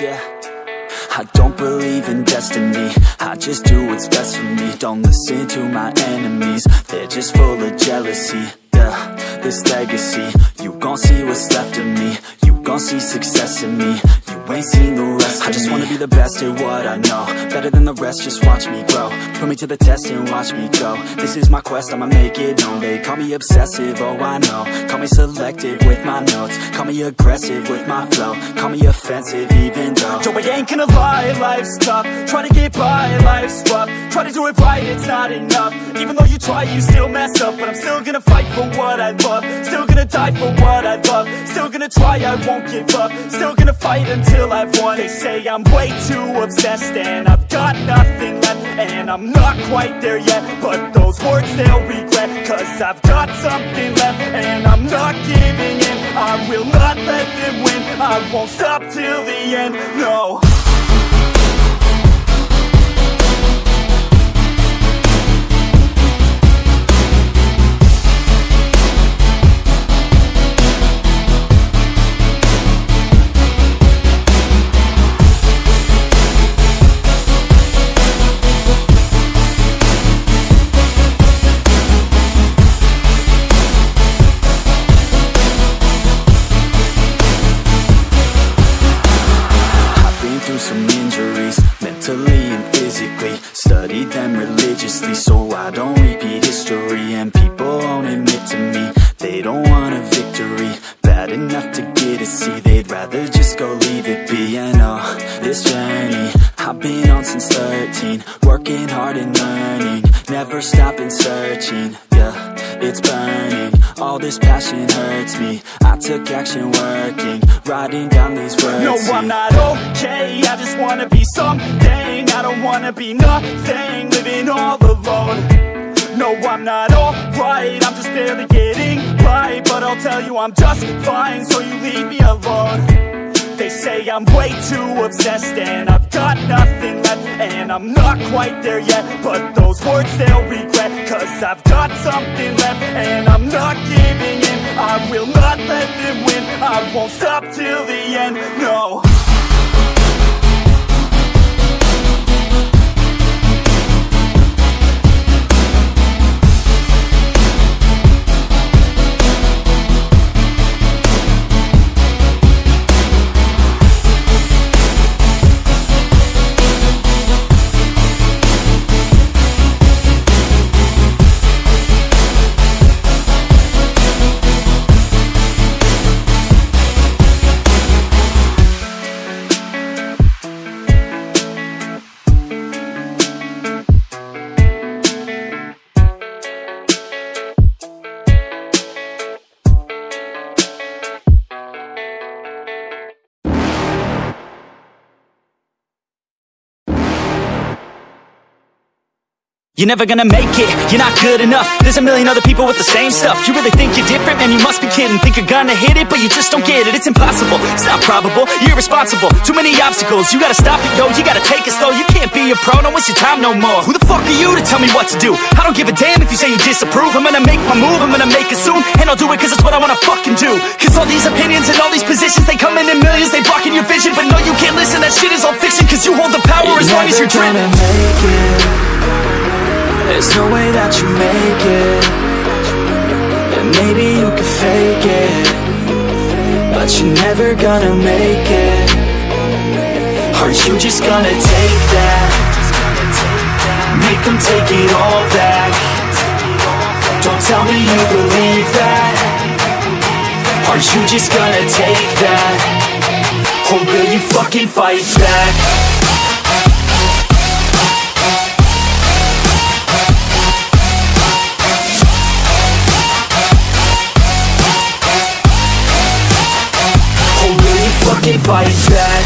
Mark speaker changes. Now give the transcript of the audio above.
Speaker 1: yeah. I don't believe in destiny, I just do what's best for me. Don't listen to my enemies, they're just full of jealousy. Yeah, this legacy, you gon' see what's left of me. You gon' see success in me, you ain't seen the rest of me. I just wanna be the best at what I know, better than the rest, just watch me grow. Put me to the test and watch me go. This is my quest, I'ma make it known. They call me obsessive, oh I know. Call me selective with my notes, call me aggressive with my flow, call me offensive even though yo, I ain't gonna lie, life's tough. Try to get by, life's rough. Try to do it right, it's not enough. Even though you try, you still mess up. But I'm still gonna fight for what I love, still gonna die for what I love, still gonna try, I won't give up, still gonna fight until I've won. They say I'm way too obsessed and I've got nothing left, and I'm not quite there yet, but those words they'll regret, cause I've got something left and I'm not giving in. I will not let them win, I won't stop till the end, no. Some injuries, mentally and physically. Studied them religiously so I don't repeat history. And people won't admit to me they don't want a victory bad enough to get a C. They'd rather just go leave it be. I know this journey I've been on since 13, working hard and learning, never stopping searching. Yeah, it's burning, all this passion hurts me. I took action working, writing down these words. No, I'm not okay, I just wanna be something. I don't wanna be nothing, living all alone. No, I'm not alright, I'm just barely getting by. But I'll tell you I'm just fine, so you leave me alone. They say I'm way too obsessed and I've got nothing left, and I'm not quite there yet, but those words they'll regret, cause I've got something left and I'm not giving in. I will not let them win, I won't stop till the end, no.
Speaker 2: You're never gonna make it, you're not good enough. There's a million other people with the same stuff. You really think you're different? Man, you must be kidding. Think you're gonna hit it, but you just don't get it. It's impossible, it's not probable, you're irresponsible. Too many obstacles, you gotta stop it, yo. You gotta take it slow, you can't be a pro. Don't waste your time no more. Who the fuck are you to tell me what to do? I don't give a damn if you say you disapprove. I'm gonna make my move, I'm gonna make it soon, and I'll do it cause it's what I wanna fucking do. Cause all these opinions and all these positions, they come in millions, they blocking your vision. But no, you can't listen, that shit is all fiction, cause you hold the power as long as you're driven.
Speaker 1: There's no way that you make it, and maybe you can fake it, but you're never gonna make it. Aren't you just gonna take that? Make them take it all back. Don't tell me you believe that. Aren't you just gonna take that? Or will you fucking fight back? Fight back.